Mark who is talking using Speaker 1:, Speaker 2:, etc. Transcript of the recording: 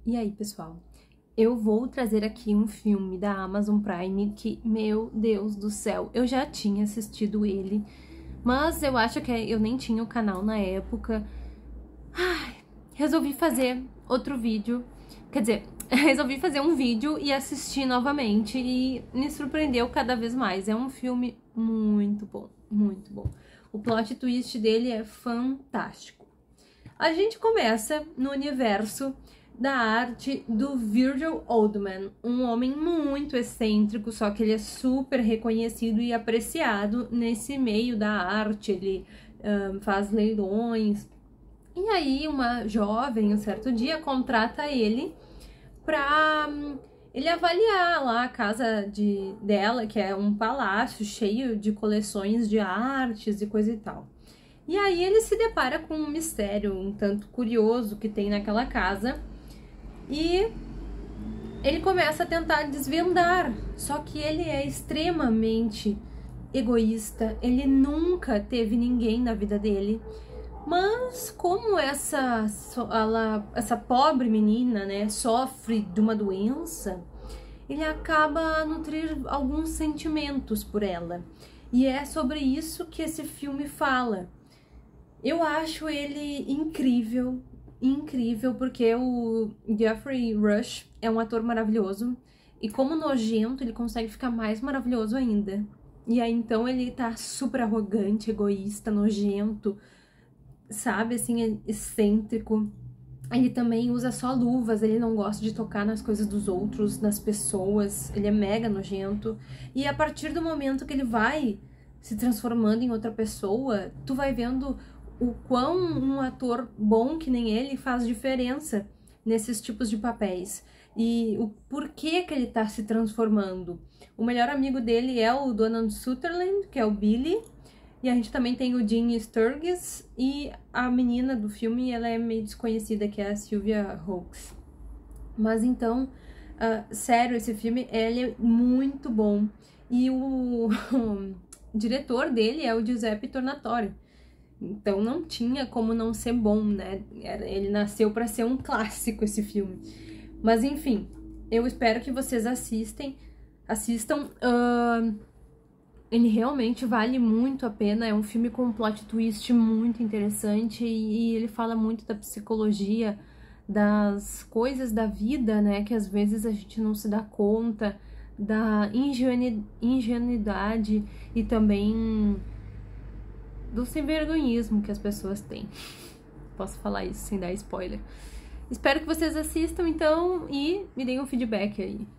Speaker 1: E aí, pessoal? Eu vou trazer aqui um filme da Amazon Prime que, meu Deus do céu, eu já tinha assistido ele, mas eu acho que eu nem tinha o canal na época. Ai, resolvi fazer outro vídeo, quer dizer, resolvi fazer um vídeo e assistir novamente e me surpreendeu cada vez mais. É um filme muito bom, muito bom. O plot twist dele é fantástico. A gente começa no universo da arte do Virgil Oldman, um homem muito excêntrico, só que ele é super reconhecido e apreciado nesse meio da arte. Ele faz leilões. E aí uma jovem, um certo dia, contrata ele para ele avaliar lá a casa dela, que é um palácio cheio de coleções de artes e coisa e tal. E aí ele se depara com um mistério um tanto curioso que tem naquela casa e ele começa a tentar desvendar, só que ele é extremamente egoísta, ele nunca teve ninguém na vida dele, mas como essa pobre menina, né, sofre de uma doença, ele acaba a nutrir alguns sentimentos por ela, e é sobre isso que esse filme fala. Eu acho ele incrível, incrível, porque o Geoffrey Rush é um ator maravilhoso, e como nojento, ele consegue ficar mais maravilhoso ainda. E aí, então, ele tá super arrogante, egoísta, nojento, sabe, assim, excêntrico. Ele também usa só luvas, ele não gosta de tocar nas coisas dos outros, nas pessoas, ele é mega nojento. E a partir do momento que ele vai se transformando em outra pessoa, tu vai vendo o quão um ator bom que nem ele faz diferença nesses tipos de papéis. E o porquê que ele tá se transformando. O melhor amigo dele é o Donald Sutherland, que é o Billy. E a gente também tem o Dean Sturgis. E a menina do filme, ela é meio desconhecida, que é a Sylvia Hoeks. Mas então, sério, esse filme, ele é muito bom. E o diretor dele é o Giuseppe Tornatore. Então não tinha como não ser bom, né? Ele nasceu para ser um clássico, esse filme. Mas enfim, eu espero que vocês assistam. Ele realmente vale muito a pena. É um filme com um plot twist muito interessante e ele fala muito da psicologia, das coisas da vida, né? Que às vezes a gente não se dá conta, da ingenuidade e também do sem-vergonhismo que as pessoas têm. Posso falar isso sem dar spoiler. Espero que vocês assistam, então, e me deem um feedback aí.